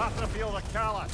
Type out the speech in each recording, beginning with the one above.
Patrofield of Callus.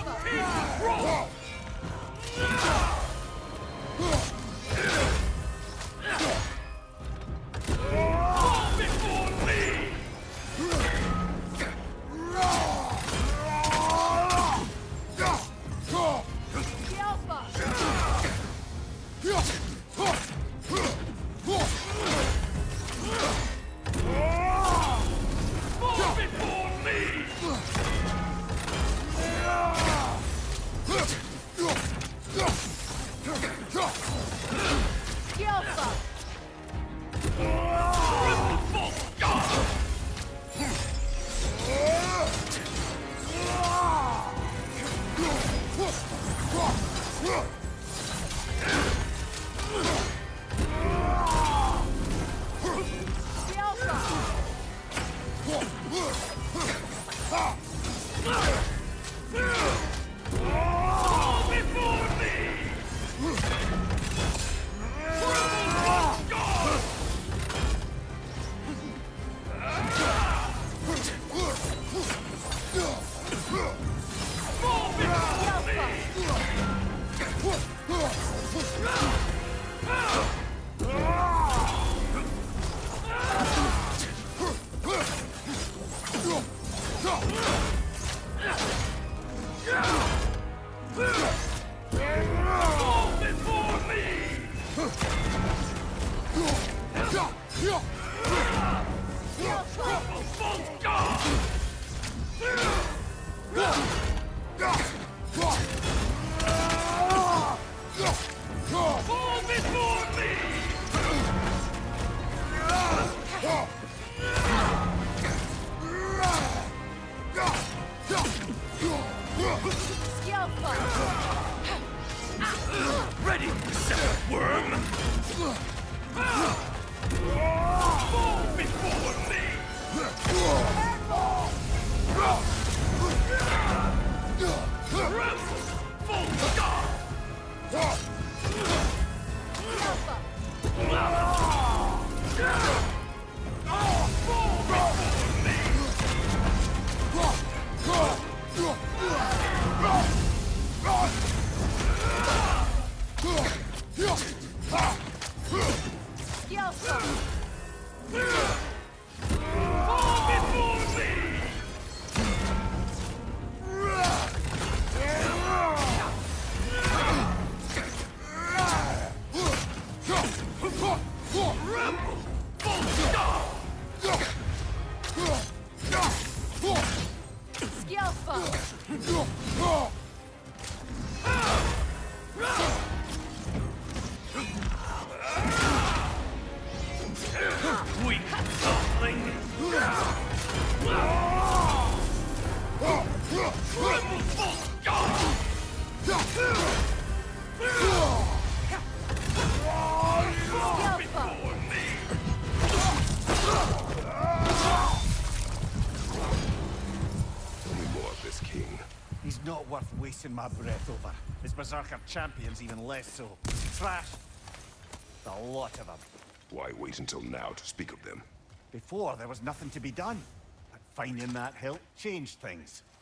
Ready, separate worm! Fall before me! Tremble, full god! Fall before me! Weak dumpling! Tremble, full god! Fall before me! Tell me more of this king. He's not worth wasting my breath over. His Berserker champions even less so. Trash. A lot of them. Why wait until now to speak of them? Before, there was nothing to be done. But finding that hilt changed things.